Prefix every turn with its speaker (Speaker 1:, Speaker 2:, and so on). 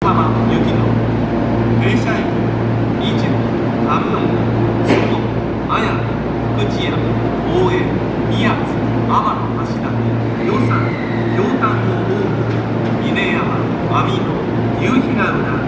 Speaker 1: 浜行きの停車駅一部観音須藤綾部福知山大江宮津天野橋立与謝京丹後大野峰山網野夕日ヶ浦